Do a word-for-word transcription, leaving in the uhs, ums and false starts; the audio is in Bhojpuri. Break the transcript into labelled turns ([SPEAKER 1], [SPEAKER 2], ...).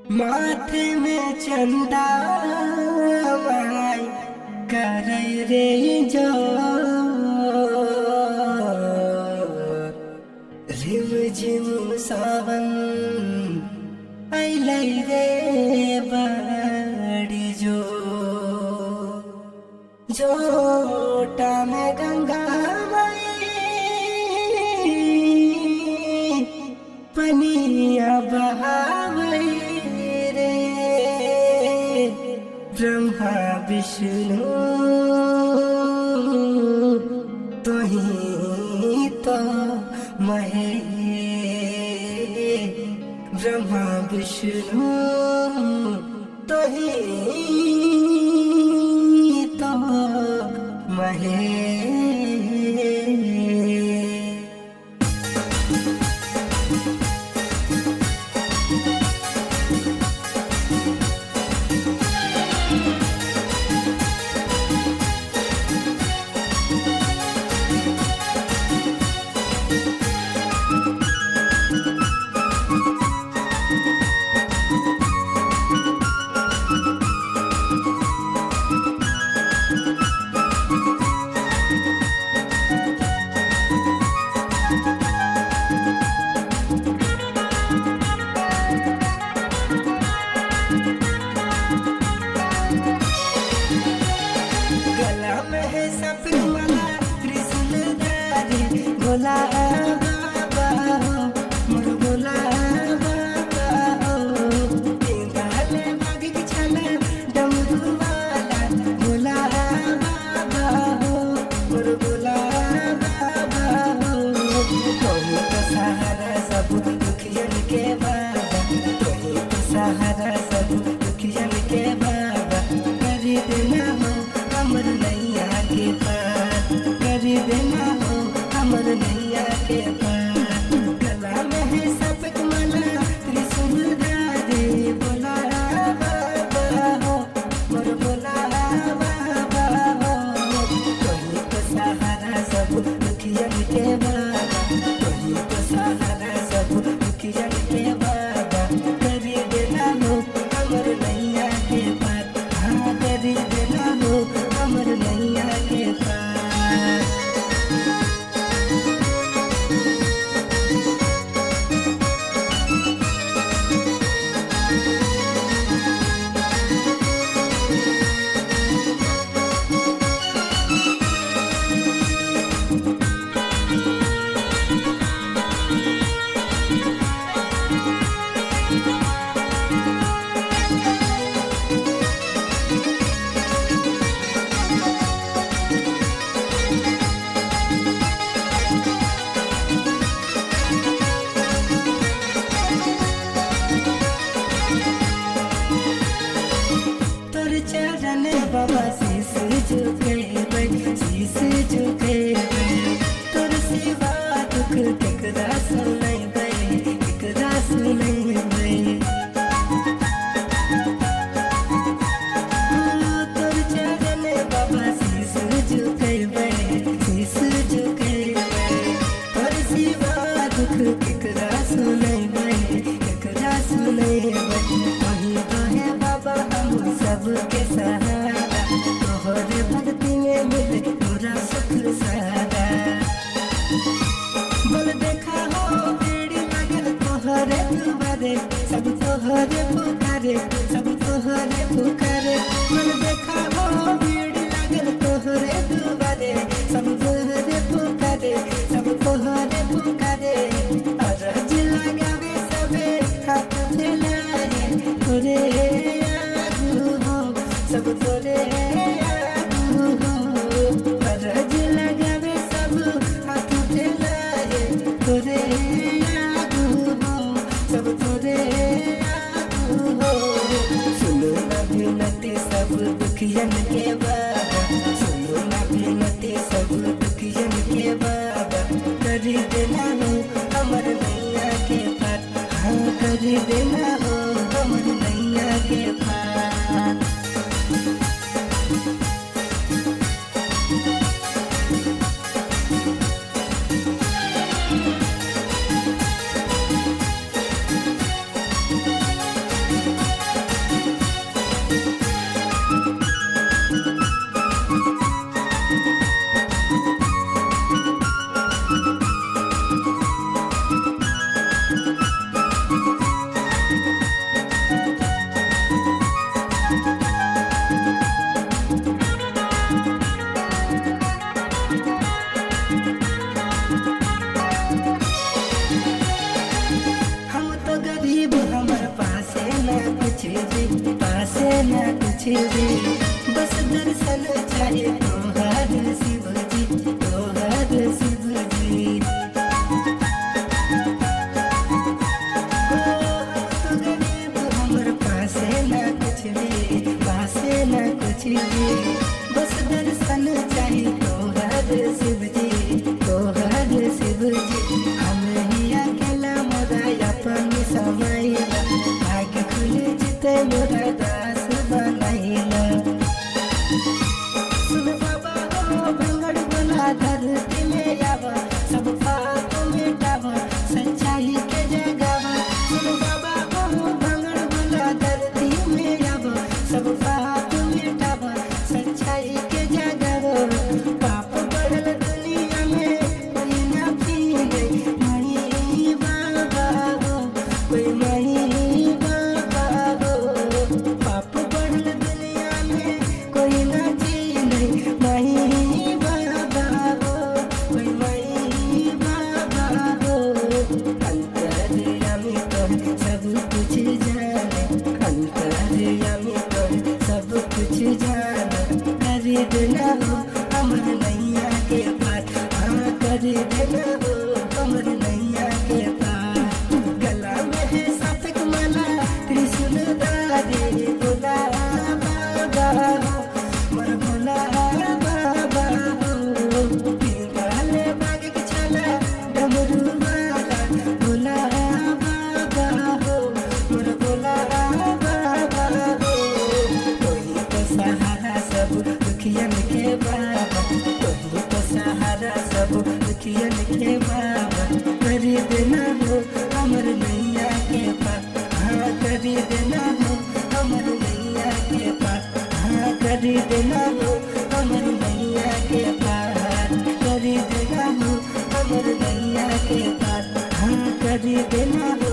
[SPEAKER 1] माथे में चंदा माय करे रे जो रिम झिम सावन अइलै रे बड़ी जो जोटा में गंगा माई पनिया बहावै रे ब्रह्मा विष्णु तुही तो महेश ब्रह्मा विष्णु तुही तो महेश। भोला बाबा हो मोर भोला बाबा हो इंदाले बाग की छाला डमरू वाला भोला बाबा हो मोर भोला बाबा हो तुही तो सहारा सब दुखियन के बाबा तुही तो सहारा सब दुखियन के बाबा करी देना हो हमर नैया के पार करी देना हो हमर नैया के पार। गला में है सपक माला त्रिशूल धारे भोला बाबा हो मोर भोला बाबा हो तुही तो सहारा सब दुखियन के बाबा तुही तो सहारा सब दुखियन के बाबा करी देना हो हमर नैया के पार हाँ करी देना हो हमर नैया के पार। बाबा शीश झुके शीश झुके तोर सिवा दुख केकरा सुनैबै केकरा सुनैबै तोर चरण बाबा शीश झुकेबै शीश झुकेबै तोर सिवा दुख केकरा सुनैबै केकरा सुनैबै वही रहे बाबा हम सबके सहारा तोहरे भक्ति में मिले पूरा सुख सारा बोल देखा हो बेड़ी लगल तोहरे दुआरे सब तोहरे पुकारे सब तोहरे पुकारे बोल देखा हो बेड़ी लगल तोहरे दुआरे सब तोहरे पुकारे सब तोहरे पुकारे अरज लगावे सबे हाथ फैलाए तोरे सब तोरे आगू हो अरज लगावे सब हाथ फैलाए तोरे आगू हो सब तोरे आगू हो सुनो ना विनती सब दुखियन के बाबा सुनो ना विनती सब दुखियन के बाबा करी देना हो हमर नैया के पार हाँ करी देना हो हमर नैया के पार। न कुछ भी, बस दर्शन चाहे तोहार शिव जी, तोहार शिव जी। ओ हम तो गरीब हमर पासे न कुछ भी, पासे न कुछ भी, बस दर्शन चाहे तोहार शिव जी, तोहार शिव जी। हम ही अकेला मोरा अपन समाइला, भाग्य खुल जिते मोरा दास बनाइला। सुन बाबा हो भंगड़ बोला धरती में आवा, सब पाप मिटावा, सच्चाई के जगावा। सुन बाबा हो भंगड़ बोला धरती में आवा, सब पाप मिटावा, सच्चाई के जगावा। पाप बढ़ल दुनिया में कोई ना पीले, मणि बाबा हो, कोई मणि बाबा हो। पाप बढ़ल दुनिया में कोई ना पीले, मणि बाबा हो, कोई मणि बाबा हो। अंतर्यामी तोर सब कुछ जाने, अंतर्यामी तोर सब कुछ जाने। कर देना हो हमर नैया के पार, हाँ कर देना हो हमर नैया के पार। गला में है साफिक माला त्रिशूल धारी, भोला बाबा हो, मोर भोला बाबा हो। पिंगाले बाग के छाला डमरू वाला, भोला बाबा हो, मोर भोला बाबा हो। कोई तो सहारा सब दुखियन के बाबा, कोई तो सहारा सब दुखियन के बाबा। करी देना हो हमर नैया के पार, हाँ करी देना हो हमर नैया के पार, हाँ करी देना हो हमर नैया के पार। करी देना हो हमर नैया के पार, हाँ करी देना हो